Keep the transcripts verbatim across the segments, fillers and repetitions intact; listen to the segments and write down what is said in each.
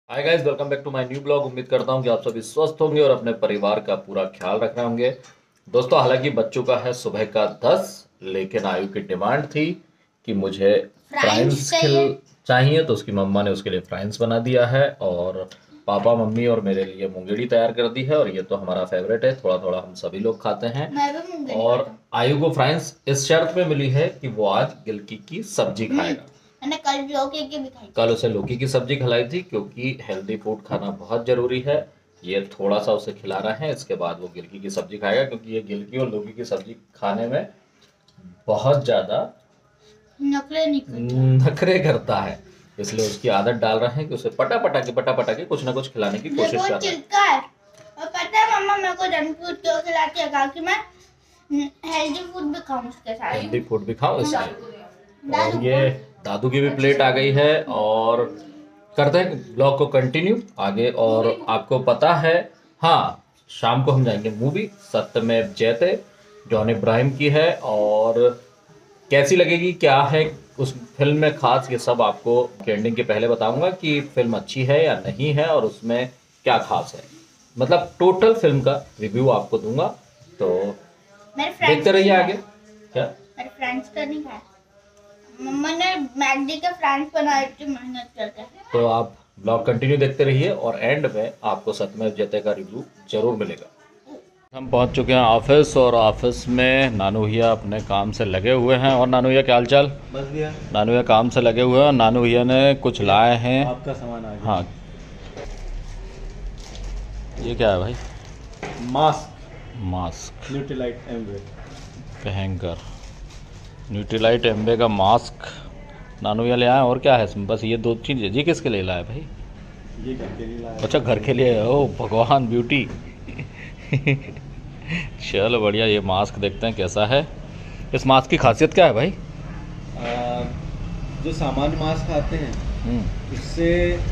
Hi guys, welcome back to my new blog. उम्मीद करता हूं कि आप सभी स्वस्थ होंगे और अपने परिवार का पूरा ख्याल रख रहे होंगे। दोस्तों, हालांकि बच्चों का है सुबह का दस, लेकिन आयु की डिमांड थी कि मुझे फ्राइंस खिल चाहिए, तो उसकी मम्मा ने उसके लिए फ्राइंस बना दिया है और पापा मम्मी और मेरे लिए मूंगेड़ी तैयार कर दी है। और ये तो हमारा फेवरेट है, थोड़ा थोड़ा हम सभी लोग खाते हैं। और आयु को फ्राइंस इस शर्त पे मिली है कि वो आज गिलकी की सब्जी खाएगा। मैंने कल लौकी की भी खाई। कल उसे लौकी की सब्जी खिलाई थी, क्योंकि हेल्दी फूड खाना बहुत जरूरी है। ये थोड़ा सा उसे खिला रहे हैं, इसके बाद वो गिलकी की सब्जी खाएगा, क्योंकि ये गिलकी और लौकी की सब्जी खाने में बहुत ज्यादा नखरे नखरे करता है। इसलिए उसकी आदत डाल रहे हैं कि उसे पटा पटा के पटा पटा के कुछ ना कुछ खिलाने की कोशिश कर रहे हैं। और पता है मम्मा मेरे को जंक फूड क्यों खिलाती है, कि मैं हेल्दी फूड भी खाऊं उसके साथ। हेल्दी फूड भी खाओ इसलिए। और ये दादू की भी प्लेट आ गई है और करते हैं ब्लॉग को कंटिन्यू आगे। और आपको पता है, हाँ, शाम को हम जाएंगे मूवी सत्यमेव जयते, जॉन इब्राहिम की है। और कैसी लगेगी, क्या है उस फिल्म में खास, ये सब आपको एंडिंग के पहले बताऊंगा कि फिल्म अच्छी है या नहीं है और उसमें क्या खास है। मतलब टोटल फिल्म का रिव्यू आपको दूंगा, तो देखते रहिए आगे। क्या मेरे फ्रेंड्स का नहीं खाया, मम्मा ने मैगडी के फ्रांस बनाए थे मेहनत करके। तो आप ब्लॉग कंटिन्यू देखते रहिए और एंड में आपको सत्यमेव जयते का रिव्यू जरूर मिलेगा। हम पहुंच चुके हैं ऑफिस, और ऑफिस में नानू भैया अपने काम से लगे हुए हैं। और नानू भैया क्या हाल चाल? बस भैया, नानू भैया काम से लगे हुए हैं और नानू भैया ने कुछ लाए हैं। आपका सामान आ गया। हाँ, ये क्या है भाई? Mask mask Nutrilite Amway hanger, Nutrilite Amway का मास्क नानू भैया ले आए। और क्या है इसमें? बस ये दो चीज़ है। जी किसके लिए लाए भाई? ये घर के लिए लाया। अच्छा, घर के लिए। ओ भगवान, ब्यूटी। चलो बढ़िया। ये मास्क देखते हैं कैसा है। इस मास्क की खासियत क्या है भाई? आ, जो सामान्य मास्क आते हैं उससे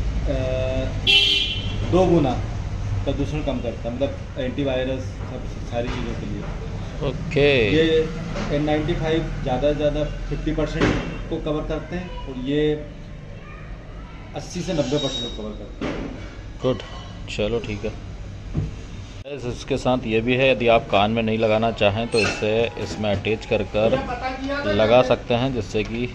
दो गुना प्रदूषण कम करता है, मतलब एंटीवायरस सब सारी चीज़ों के लिए। ओके। ये एन नाइन्टी फाइव ज़्यादा से ज़्यादा फिफ्टी परसेंट को कवर करते हैं और ये अस्सी से नब्बे परसेंट को कवर करते हैं। गुड, चलो ठीक है। इसके साथ ये भी है, यदि आप कान में नहीं लगाना चाहें तो इसे इसमें अटैच कर कर लगा सकते हैं, जिससे कि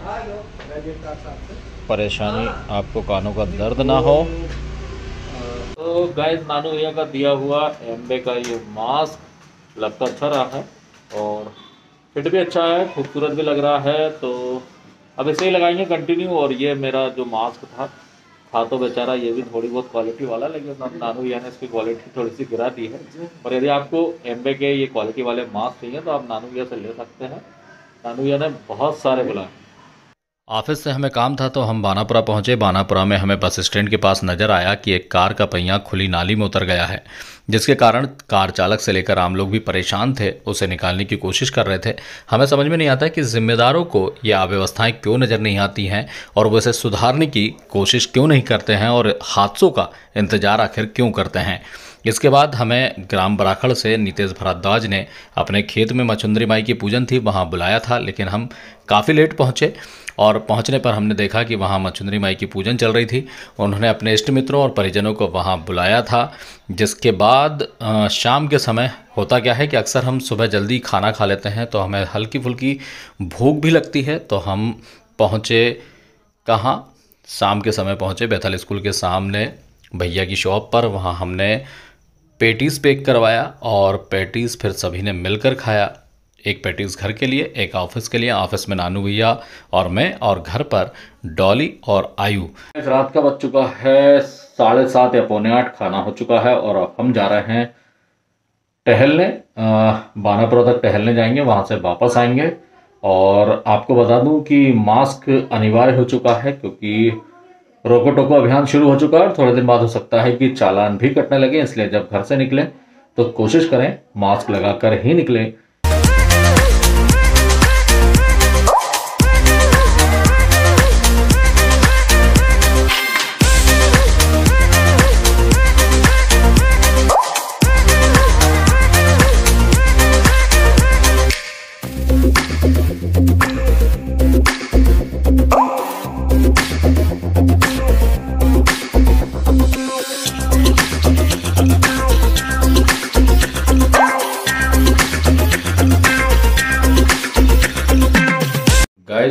परेशानी, आपको कानों का दर्द ना हो। तो गाइस, नानू भैया का दिया हुआ एम्बे का ये मास्क लगता अच्छा रहा है और फिट भी अच्छा है, खूबसूरत भी लग रहा है। तो अब इसे ही लगाएंगे कंटिन्यू। और ये मेरा जो मास्क था था तो बेचारा ये भी थोड़ी बहुत क्वालिटी वाला, लेकिन नानू भैया ने इसकी क्वालिटी थोड़ी सी गिरा दी है। और यदि आपको एम्बे के ये क्वालिटी वाले मास्क चाहिए तो आप नानू भैया से ले सकते हैं। नानू भैया ने बहुत सारे बुलाए। ऑफिस से हमें काम था तो हम बानापुरा पहुंचे। बानापुरा में हमें बस स्टैंड के पास नज़र आया कि एक कार का पहिया खुली नाली में उतर गया है, जिसके कारण कार चालक से लेकर आम लोग भी परेशान थे, उसे निकालने की कोशिश कर रहे थे। हमें समझ में नहीं आता कि जिम्मेदारों को ये अव्यवस्थाएं क्यों नज़र नहीं आती हैं और वो इसे सुधारने की कोशिश क्यों नहीं करते हैं और हादसों का इंतजार आखिर क्यों करते हैं। इसके बाद हमें ग्राम बराखड़ से नीतेश भारद्वाज ने अपने खेत में मचुंदरी माई की पूजन थी, वहाँ बुलाया था, लेकिन हम काफ़ी लेट पहुँचे। और पहुंचने पर हमने देखा कि वहाँ मचुंदरी माई की पूजन चल रही थी। उन्होंने अपने इष्ट मित्रों और परिजनों को वहाँ बुलाया था। जिसके बाद शाम के समय होता क्या है कि अक्सर हम सुबह जल्दी खाना खा लेते हैं, तो हमें हल्की फुल्की भूख भी लगती है। तो हम पहुँचे कहाँ? शाम के समय पहुँचे बैथल स्कूल के सामने भैया की शॉप पर। वहाँ हमने पेटीज़ पैक करवाया और पेटीज़ फिर सभी ने मिलकर खाया। एक पैटीज़ घर के लिए, एक ऑफिस के लिए। ऑफिस में नानू भैया और मैं, और घर पर डॉली और आयु। रात का बज चुका है साढ़े सात या पौने आठ, खाना हो चुका है और अब हम जा रहे हैं टहलने। बानापुरा तक टहलने जाएंगे, वहाँ से वापस आएंगे। और आपको बता दूं कि मास्क अनिवार्य हो चुका है, क्योंकि रोको टोको अभियान शुरू हो चुका है और थोड़े दिन बाद हो सकता है कि चालान भी कटने लगे। इसलिए जब घर से निकलें तो कोशिश करें मास्क लगाकर ही निकलें।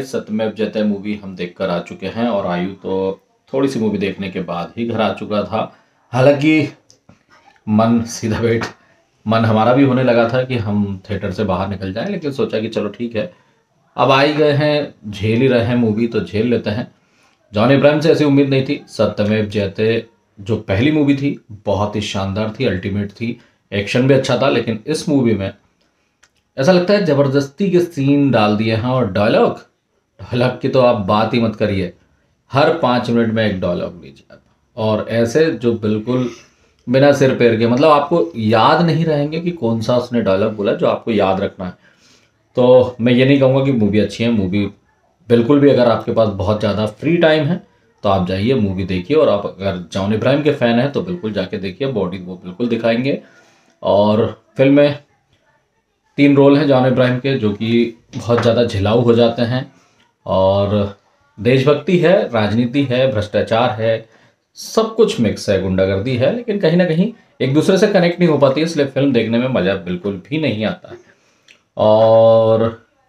सत्यमेव जयते मूवी हम देखकर आ चुके हैं और आयु तो थोड़ी सी मूवी देखने के बाद ही घर आ चुका था। हालांकि मन सीधा बैठ मन हमारा भी होने लगा था कि हम थिएटर से बाहर निकल जाएं, लेकिन सोचा कि चलो ठीक है, अब आ ही गए हैं, झेल ही रहे हैं मूवी तो झेल लेते हैं। जॉन इब्राहिम से ऐसी उम्मीद नहीं थी। सत्यमेव जयते जो पहली मूवी थी बहुत ही शानदार थी, अल्टीमेट थी, एक्शन भी अच्छा था, लेकिन इस मूवी में ऐसा लगता है ज़बरदस्ती के सीन डाल दिए हैं। और डायलॉग डायलॉग की तो आप बात ही मत करिए, हर पाँच मिनट में एक डायलॉग लीजिए आप, और ऐसे जो बिल्कुल बिना सिर पैर के, मतलब आपको याद नहीं रहेंगे कि कौन सा उसने डायलॉग बोला जो आपको याद रखना है। तो मैं ये नहीं कहूँगा कि मूवी अच्छी है, मूवी बिल्कुल भी, अगर आपके पास बहुत ज़्यादा फ्री टाइम है तो आप जाइए मूवी देखिए, और आप अगर जॉन इब्राहिम के फ़ैन हैं तो बिल्कुल जाके देखिए, बॉडी वो बिल्कुल दिखाएंगे। और फिल्म में तीन रोल हैं जॉन इब्राहिम के जो कि बहुत ज़्यादा झिलाऊ हो जाते हैं, और देशभक्ति है, राजनीति है, भ्रष्टाचार है, सब कुछ मिक्स है, गुंडागर्दी है, लेकिन कहीं ना कहीं एक दूसरे से कनेक्ट नहीं हो पाती, इसलिए फिल्म देखने में मज़ा बिल्कुल भी नहीं आता है। और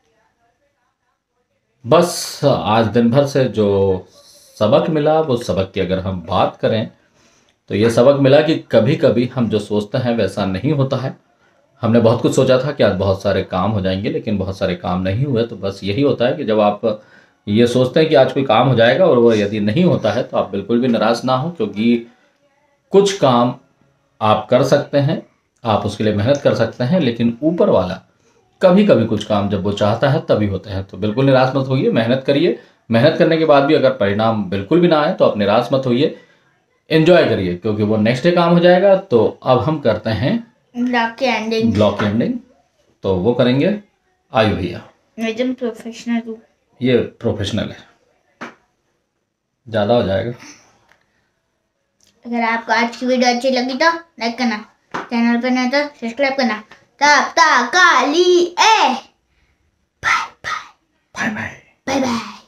बस आज दिन भर से जो सबक मिला, वो सबक की अगर हम बात करें तो ये सबक मिला कि कभी कभी हम जो सोचते हैं वैसा नहीं होता है। हमने बहुत कुछ सोचा था कि आज बहुत सारे काम हो जाएंगे, लेकिन बहुत सारे काम नहीं हुए। तो बस यही होता है कि जब आप ये सोचते हैं कि आज कोई काम हो जाएगा और वो यदि नहीं होता है तो आप बिल्कुल भी नाराज़ ना हो, क्योंकि कुछ काम आप कर सकते हैं, आप उसके लिए मेहनत कर सकते हैं, लेकिन ऊपर वाला कभी कभी कुछ काम जब वो चाहता है तभी होते हैं। तो बिल्कुल निराश मत होइए, मेहनत करिए, मेहनत करने के बाद भी अगर परिणाम बिल्कुल भी ना आए तो आप निराश मत होइए, एंजॉय करिए, क्योंकि वो नेक्स्ट डे काम हो जाएगा। तो अब हम करते हैं ब्लॉग की एंडिंग ब्लॉग की एंडिंग, तो वो करेंगे आयु भैया। एकदम प्रोफेशनल हूँ, ये प्रोफेशनल है, ज़्यादा हो जाएगा। अगर आपको आज की वीडियो अच्छी लगी तो लाइक करना, चैनल पर नहीं तो सब्सक्राइब करना। तब तक काली ए bye bye bye bye bye bye.